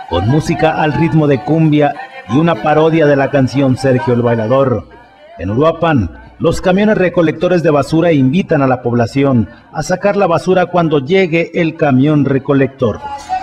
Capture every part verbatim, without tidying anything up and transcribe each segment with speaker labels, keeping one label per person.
Speaker 1: con música al ritmo de cumbia y una parodia de la canción Sergio el Bailador. En Uruapan, los camiones recolectores de basura invitan a la población a sacar la basura cuando llegue el camión recolector.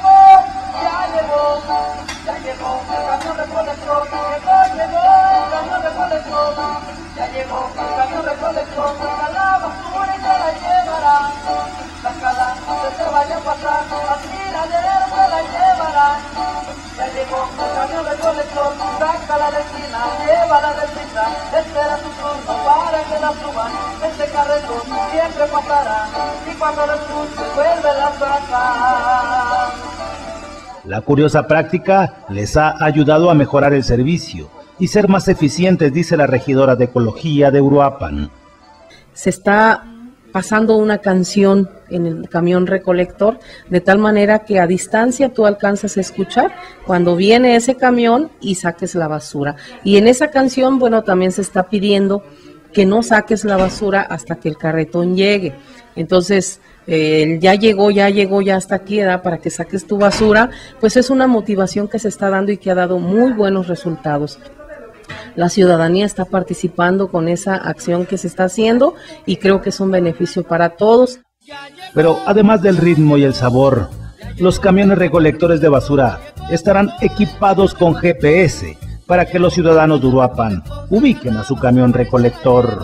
Speaker 1: La curiosa práctica les ha ayudado a mejorar el servicio y ser más eficientes, dice la regidora de Ecología de Uruapan.
Speaker 2: Se está pasando una canción en el camión recolector, de tal manera que a distancia tú alcanzas a escuchar cuando viene ese camión y saques la basura. Y en esa canción, bueno, también se está pidiendo que no saques la basura hasta que el carretón llegue. Entonces, eh, ya llegó, ya llegó, ya hasta aquí, ¿verdad? Para que saques tu basura, pues es una motivación que se está dando y que ha dado muy buenos resultados. La ciudadanía está participando con esa acción que se está haciendo y creo que es un beneficio para todos.
Speaker 1: Pero además del ritmo y el sabor, los camiones recolectores de basura estarán equipados con G P S para que los ciudadanos de Uruapan ubiquen a su camión recolector.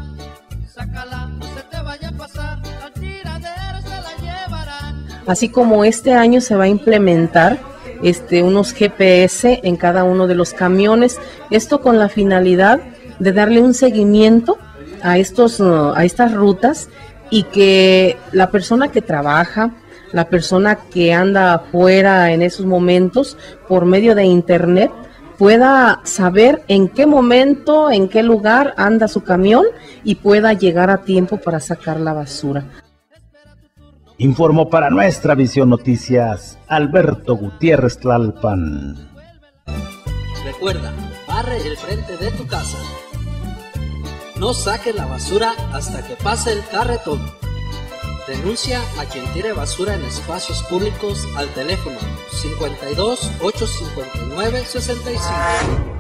Speaker 2: Así como este año se va a implementar Este, unos G P S en cada uno de los camiones, esto con la finalidad de darle un seguimiento a, estos, uh, a estas rutas y que la persona que trabaja, la persona que anda afuera en esos momentos por medio de internet pueda saber en qué momento, en qué lugar anda su camión y pueda llegar a tiempo para sacar la basura.
Speaker 1: Informó para Nuestra Visión Noticias, Alberto Gutiérrez Tlalpan.
Speaker 3: Recuerda, barre el frente de tu casa. No saques la basura hasta que pase el carretón. Denuncia a quien tire basura en espacios públicos al teléfono cincuenta y dos, ochocientos cincuenta y nueve, sesenta y cinco.